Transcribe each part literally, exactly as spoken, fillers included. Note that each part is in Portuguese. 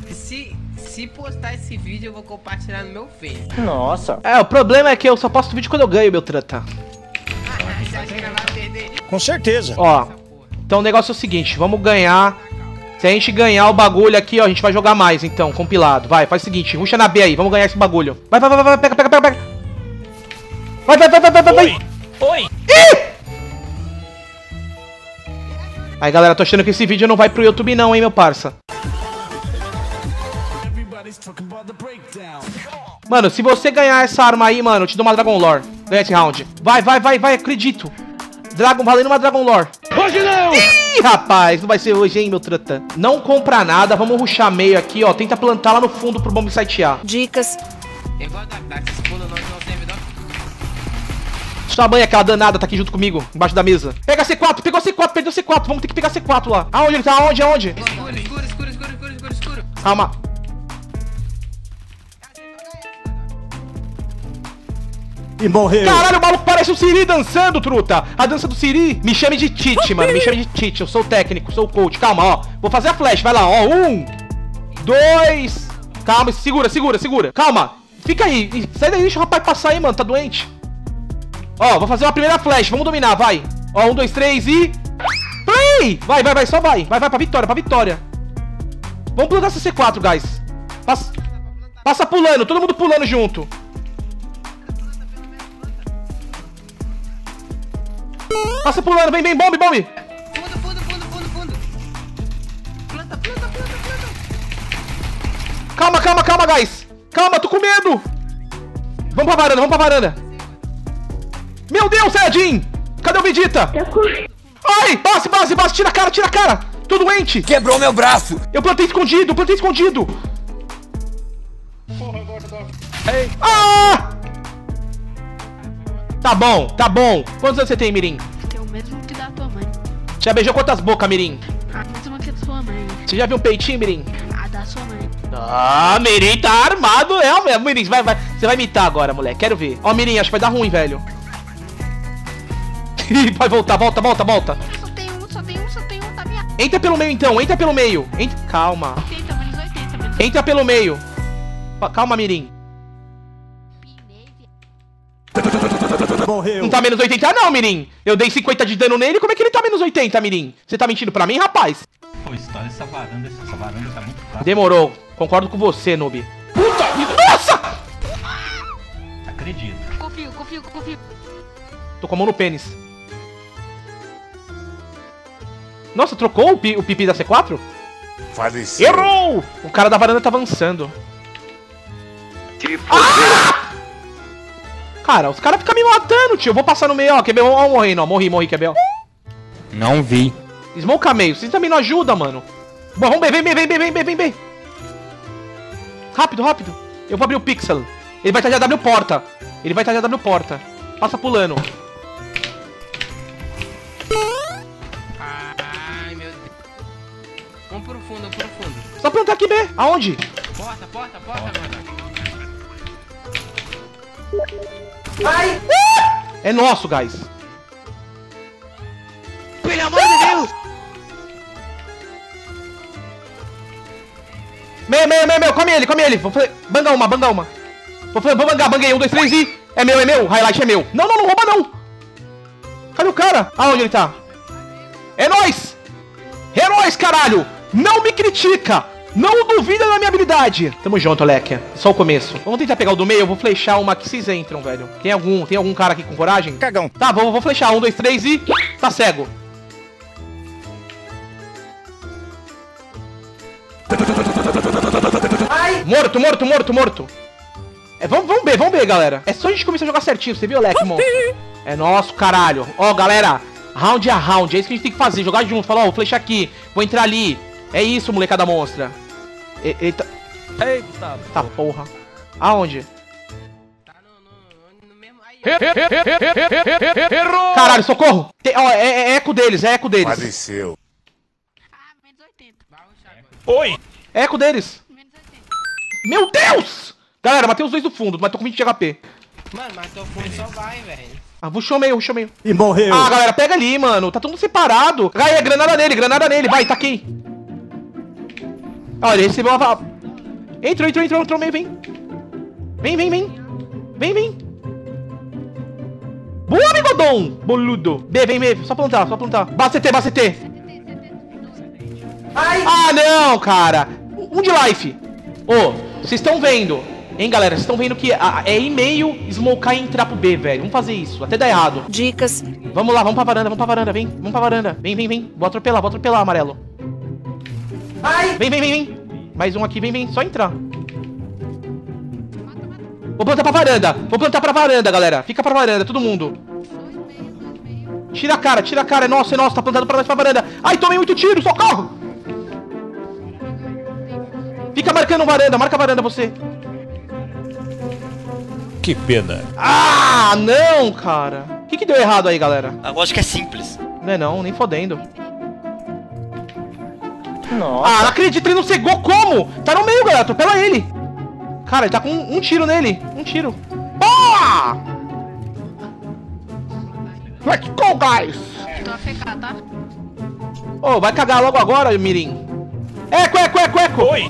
Se, se postar esse vídeo, eu vou compartilhar no meu Face. Nossa. É, o problema é que eu só posto vídeo quando eu ganho, meu trata. Ah, você acha que ela vai perder? Com certeza. Ó, então o negócio é o seguinte, vamos ganhar. Se a gente ganhar o bagulho aqui, ó, a gente vai jogar mais, então, compilado. Vai, faz o seguinte, ruxa na B aí, vamos ganhar esse bagulho. Vai, vai, vai, vai, pega, pega, pega, pega. Vai, vai, vai, vai, vai, vai, vai. Oi. Ih! Aí, galera, tô achando que esse vídeo não vai pro YouTube não, hein, meu parça. Mano, se você ganhar essa arma aí, mano, eu te dou uma Dragon Lore. Ganha esse round. Vai, vai, vai, vai, acredito. Dragon, valendo uma Dragon Lore. Hoje não! Ih, rapaz, não vai ser hoje, hein, meu trata. Não compra nada, vamos rushar meio aqui, ó. Tenta plantar lá no fundo pro bomb sitear. Dicas. Eu vou dar back, se for no nosso servidor. Sua mãe, aquela danada, tá aqui junto comigo, embaixo da mesa. Pega C quatro, pegou C quatro, perdeu C quatro. Vamos ter que pegar C quatro lá. Aonde ele tá? Aonde? Aonde? Escuro, escuro, escuro, escuro, escuro, escuro, escuro. Calma. E morreu. Caralho, o maluco parece o Siri dançando, truta. A dança do Siri. Me chame de Tite, mano. Me chame de Tite. Eu sou o técnico, sou o coach. Calma, ó. Vou fazer a flash. Vai lá, ó. Um. Dois. Calma, segura, segura, segura. Calma. Fica aí. Sai daí, deixa o rapaz passar aí, mano. Tá doente. Ó, vou fazer uma primeira flash. Vamos dominar, vai. Ó, um, dois, três e... Play! Vai, vai, vai. Só vai. Vai, vai pra vitória, pra vitória. Vamos plantar essa C quatro, guys. Passa, Passa pulando. Todo mundo pulando junto. Passa pulando, vem, vem, bombe, bombe! Fundo, fundo, fundo, fundo, fundo! Planta, planta, planta, planta! Calma, calma, calma, guys! Calma, tô com medo! Vamos pra varanda, vamos pra varanda! Meu Deus, Edin! Cadê o Vegeta? Ai, base, base, base! Tira a cara, tira a cara! Tô doente! Quebrou meu braço. Eu plantei escondido, plantei escondido! Porra, agora, agora! Ei. Ah! Tá bom, tá bom. Quantos anos você tem, Mirim? Tem o mesmo que da tua mãe. Já beijou quantas bocas, Mirim? A mesma que da sua mãe. Você já viu um peitinho, Mirim? A da sua mãe. Ah, Mirim tá armado, é mesmo. Mirim, vai, vai. Você vai imitar agora, moleque. Quero ver. Ó, Mirim, acho que vai dar ruim, velho. Vai voltar, volta, volta, volta. Só tem um, só tem um, só tem um, tá minha. Entra pelo meio, então. Entra pelo meio. Entra... Calma. oitenta, menos oitenta, menos Entra pelo meio. Pa- Calma, Mirim. Morreu. Não tá menos oitenta não, Mirim. Eu dei cinquenta de dano nele. Como é que ele tá menos oitenta, Mirim? Você tá mentindo pra mim, rapaz? Pô, história essa varanda, essa varanda tá muito fácil. Demorou. Concordo com você, noob. Puta vida. Nossa! Acredito. Confio, confio, confio. Tô com a mão no pênis. Nossa, trocou o, pi o pipi da C quatro? Faleceu. Errou! O cara da varanda tá avançando. Que Ah! Cara, os caras ficam me matando, tio. Eu vou passar no meio, ó. Quer ver? Ó, morrendo, ó. Morri, morri, quer ver? Ó. Não vi. Smoke a meio. Vocês também não ajudam, mano. Bom, vamos ver. Vem, vem, vem, vem, vem, vem, vem. Rápido, rápido. Eu vou abrir o pixel. Ele vai estar de A W porta. Ele vai estar de A W porta. Passa pulando. Ai, meu Deus. Vamos pro fundo, vamos pro fundo. Só plantar aqui, B. Aonde? Porta, porta, porta, mano. Ai! É nosso, guys. Pelo amor de Deus! Meio, meio, meio, meio. Come ele, come ele. Vou fazer... Banga uma, banga uma. Vou, fazer... Vou bangar, banguei. Um, dois, três e... É meu, é meu. Highlight é meu. Não, não, não rouba, não. Cadê o cara? Aonde ele tá? É nóis! É nóis, caralho! Não me critica! Não duvida da minha habilidade! Tamo junto, Leque. Só o começo. Vamos tentar pegar o do meio. Eu vou flechar uma que vocês entram, velho. Tem algum, tem algum cara aqui com coragem? Cagão. Tá, vou, vou flechar. Um, dois, três e... Tá cego. Ai. Morto, morto, morto, morto. É, vamos, vamos ver, vamos ver, galera. É só a gente começar a jogar certinho. Você viu, Leque, monstro? É nosso, caralho. Ó, galera. Round a round. É isso que a gente tem que fazer. Jogar junto. Falar, ó, vou flechar aqui. Vou entrar ali. É isso, molecada monstra. E, eita. Eita. Tá, porra. Aonde? Tá no, no, no mesmo... Aí, Errou! Caralho, socorro! Tem, ó, é, é eco deles, é eco deles. Faleceu. Ah, menos oitenta. vai rushar agora. Oi. É eco deles. Menos oitenta. Meu Deus! Galera, matei os dois do fundo, mas tô com vinte de H P. Mano, mas teu fundo só vai, velho. Ah, rushou meio, rushou meio. E morreu. Ah, galera, pega ali, mano. Tá todo mundo separado. Gaia, granada nele, granada nele. Vai, tá aqui. Olha, ele recebeu uma... Entrou, entrou, entrou, entrou, vem, vem. Vem, vem, vem. Vem, vem. Boa, bigodão, boludo. B, vem, B, só plantar, só plantar. Bate C T, bate C T. Ai! Ah, não, cara. Um de life. Ô, vocês estão vendo, hein, galera? Vocês estão vendo que a- é e-mail, smocar e entrar pro B, velho. Vamos fazer isso, até dar errado. Dicas. Vamos lá, vamos pra varanda, vamos pra varanda, vem. Vamos pra varanda. Vem, vem, vem. Vou atropelar, vou atropelar, amarelo. Ai! Vem, vem, vem, vem. Mais um aqui, vem, vem. Só entrar. Vou plantar pra varanda. Vou plantar pra varanda, galera. Fica pra varanda, todo mundo. Tira a cara, tira a cara. É nosso, é nosso. Tá plantando pra nós pra varanda. Ai, tomei muito tiro, socorro. Fica marcando varanda, marca a varanda você. Que pena. Ah, não, cara. O que que deu errado aí, galera? A lógica é simples. Não é não, nem fodendo. Nossa. Ah, não acredito, ele não cegou como? Tá no meio, galera, atropela ele. Cara, ele tá com um, um tiro nele. Um tiro. Boa! Let's go, guys! Tô A F K, tá? Ô, vai cagar logo agora, Mirim. Eco, eco, eco, eco! Oi.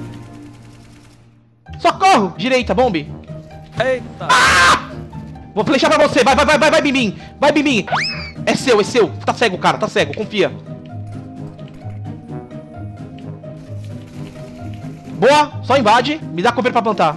Socorro! Direita, bombe. Eita. Vou flechar pra você. Vai, vai, vai, vai, vai, Bimbim. Vai, Bimbim. É seu, é seu. Tá cego, cara, tá cego, confia. Boa, só invade. Me dá cover pra plantar.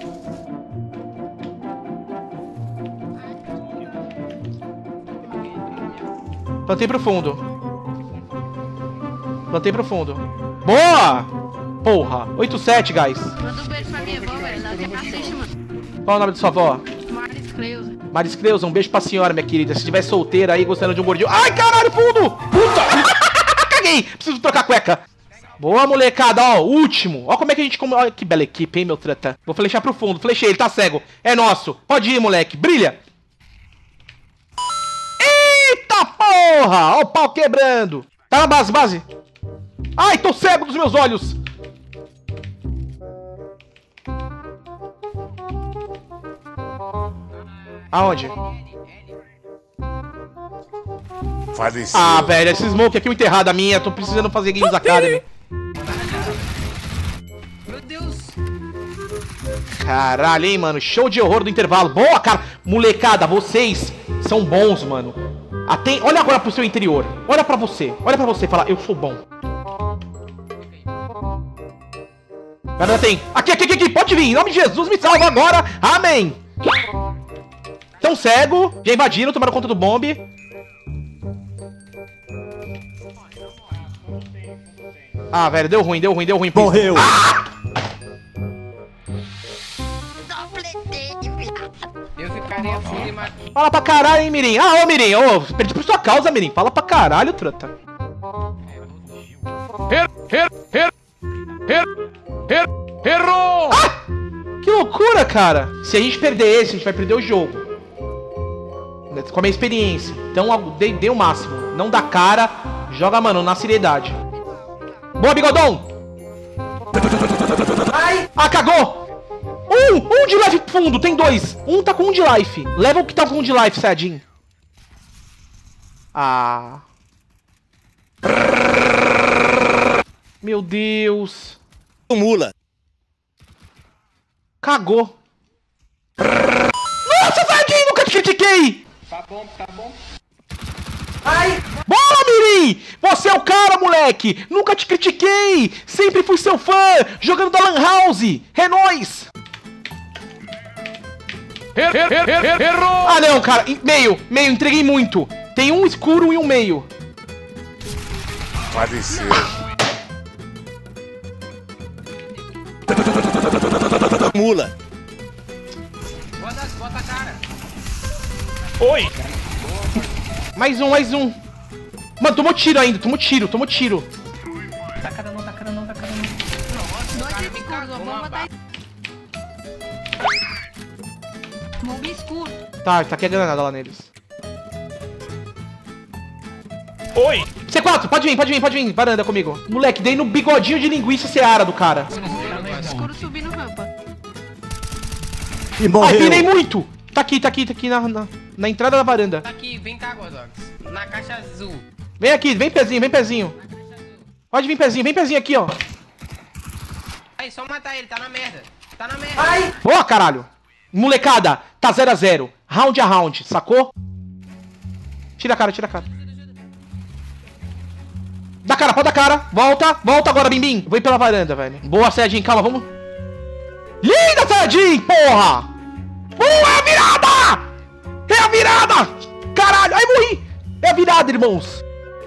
Plantei pro fundo. Plantei pro fundo. Boa! Porra, oito sete, guys. Manda um beijo pra minha avó, velho. Ela tem cacete, mano. Qual é o nome da sua avó? Maris Creuza. Maris Creuza, um beijo pra senhora, minha querida. Se estiver solteira aí, gostando de um gordinho... Ai, caralho, fundo! Puta! Caguei! Preciso trocar a cueca. Boa, molecada, ó, último. Ó como é que a gente... Ó, que bela equipe, hein, meu trata. Vou flechar pro fundo. Flechei, ele tá cego. É nosso. Pode ir, moleque. Brilha. Eita porra! Ó o pau quebrando. Tá na base, base. Ai, tô cego dos meus olhos. Aonde? Faleceu. Ah, velho, esse smoke aqui é muito errado a minha. Tô precisando fazer Games Academy. Meu Deus! Caralho, hein, mano. Show de horror do intervalo. Boa, cara. Molecada, vocês são bons, mano. Aten... Olha agora pro seu interior. Olha pra você. Olha pra você e fala, eu sou bom. Galera, tem. Aqui, aqui, aqui, aqui. Pode vir. Em nome de Jesus, me salva agora. Amém. Tão cego. Já invadiram, tomaram conta do bombe. Ah, velho, deu ruim, deu ruim, deu ruim. Morreu. Ah! Eu ficaria assim, mas... Fala pra caralho, hein, Mirim. Ah, ô, Mirim. Ô, perdi por sua causa, Mirim. Fala pra caralho, trota. Errou! Ah! Que loucura, cara. Se a gente perder esse, a gente vai perder o jogo. Com a minha experiência. Então, dê, dê o máximo. Não dá cara. Joga, mano, na seriedade. Boa, bigodão. Ai! Ah, cagou. Um, um de life fundo, tem dois. Um tá com um de life. Leva o que tá com um de life, Sadin. Ah. Meu Deus. Mula. Cagou. Nossa, Sadin, nunca te critiquei. Tá bom, tá bom. Ai. Boa, Mirim. Você é o cara, moleque. Nunca te critiquei. Sempre fui seu fã. Jogando da Lan House. É nóis. Ah, não, cara. Meio, meio, entreguei muito. Tem um escuro e um meio. Faleceu. Mula. Bota, bota a cara. Oi. Mais um, mais um. Mano, tomou tiro ainda. Tomou tiro, tomou tiro. Tá cara não, tá cara não, tá cara não. Dois escuros, ó. Bomba tá... Bomba escuro. Tá, tá aqui a granada lá neles. Oi. C quatro, pode vir, pode vir, pode vir. Varanda comigo. Moleque, dei no bigodinho de linguiça Seara do cara. Escuro subindo rampa. E Ai, morreu. pirei muito. Tá aqui, tá aqui, tá aqui na, na, na entrada da varanda. Tá aqui, vem cá, Godox. Na caixa azul. Vem aqui, vem pezinho, vem pezinho. Pode vir pezinho, vem pezinho aqui, ó. Aí, só matar ele, tá na merda. Tá na merda. Ai! Boa, caralho. Molecada, tá zero a zero. Round a round, sacou? Tira a cara, tira a cara. Dá cara, pode dar cara. Volta, volta agora, Bim Bim. Vou ir pela varanda, velho. Boa, Saiyajin, calma, vamos. Linda, Saiyajin, porra! Boa, é a virada! É a virada! Caralho, ai, morri! É a virada, irmãos.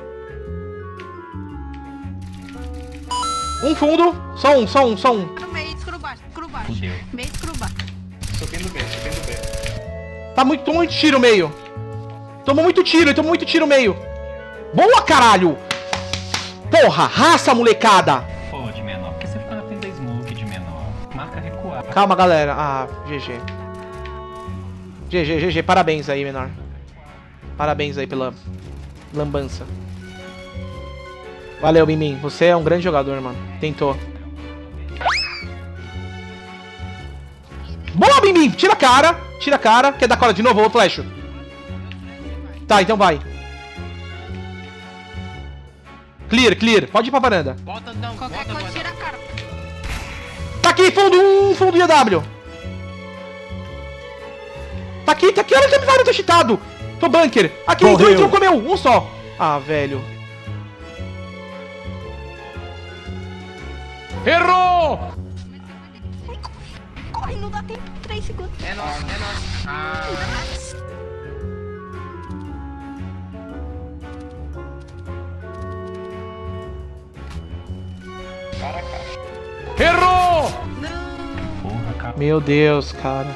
Um fundo, só um, só um, só um. No meio, escuro baixo, escuro baixo. Fudeu. Meio escuro baixo. Subindo B, subindo B. Tá muito, tomou muito tiro meio. Tomou muito tiro, ele tomou muito tiro meio. Boa, caralho! Porra, raça, molecada! Pô, de menor. Por que você fica na frente da smoke de menor? Marca recuar. Calma, galera. Ah, G G. G G, G G. Parabéns aí, menor. Parabéns aí pela lambança. Valeu, Bim. Você é um grande jogador, mano. Tentou. Boa, Bim! Tira a cara. Tira a cara. Quer dar cola de novo? Ô, flash. Tá, então vai. Clear, clear. Pode ir pra varanda. Volta, não, Qualquer volta, coisa, volta. tira a cara. Tá aqui, fundo um, fundo I W. Tá aqui, tá aqui. Olha o tempo, tô cheatado. Tô bunker. Aqui, entrou, entrou, comeu. Um só. Ah, velho. Errou! Corre, não dá tempo. três segundos. É nosso, é nosso. Ah, Cara a cara. Errou! Porra, cara. Meu Deus, cara.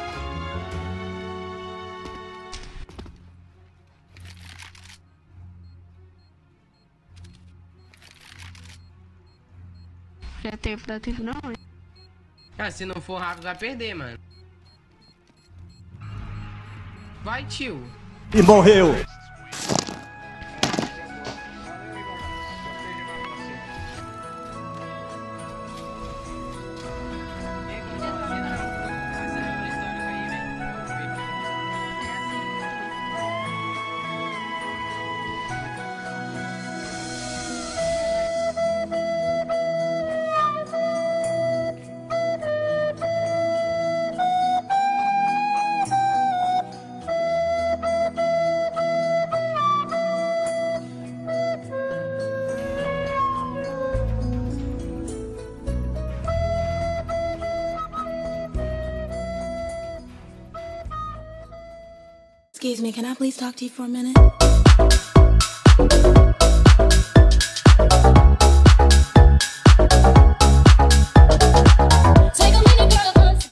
Já tempo, dá tempo não. cara, se não for rápido, vai perder, mano. Vai, tio. E morreu. Excuse me, can I please talk to you for a minute?